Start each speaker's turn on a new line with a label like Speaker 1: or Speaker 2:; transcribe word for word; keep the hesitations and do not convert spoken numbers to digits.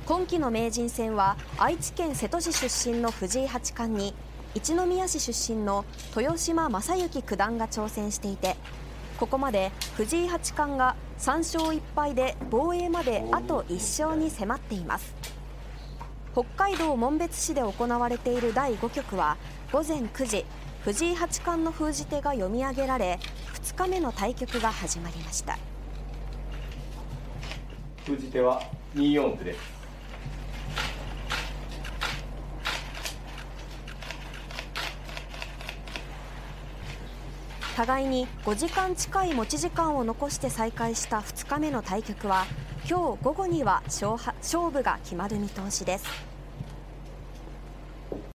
Speaker 1: 今期の名人戦は愛知県瀬戸市出身の藤井八冠に一宮市出身の豊島将之九段が挑戦していて、ここまで藤井八冠がさん勝いっ敗で防衛まであといっ勝に迫っています。北海道紋別市で行われているだいご局はごぜんくじ、藤井八冠の封じ手が読み上げられ、ふつかめの対局が始まりました。
Speaker 2: 封じ手はによん歩です。
Speaker 1: 互いにごじかん近い持ち時間を残して再開したふつかめの対局は、今日午後には勝負が決まる見通しです。